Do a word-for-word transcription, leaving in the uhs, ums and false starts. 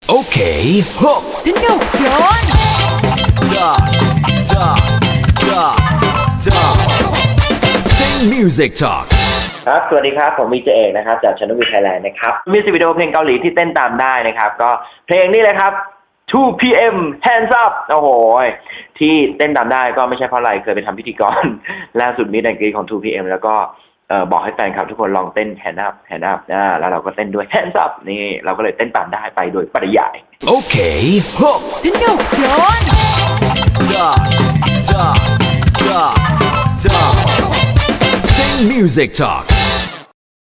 โอเคฮะสนุกย้อนจ้าจ้าจ้าจ้า Sing Music Talk ครับสวัสดีครับผมวีเจเอกนะครับจากชนวีไทยแลนด์นะครับมิวสิกวิดีโอเพลงเกาหลีที่เต้นตามได้นะครับก็เพลงนี้เลยครับ ทู พี เอ็ม Hands Up โอ้โหที่เต้นตามได้ก็ไม่ใช่เพราะอะไรเคยไปทำพิธีกรล่าสุดมีดังกรีของ ทู พี เอ็ม แล้วก็เอ่อบอกให้แฟนคลับทุกคนลองเต้น Hand Up Hand Up อ่าแล้วเราก็เต้นด้วย Hands Up นี่เราก็เลยเต้นตามได้ไปโดยปริยายโอเคฮะสนุกย้อนจ้าจ้าจ้าจ้า Sing Music Talk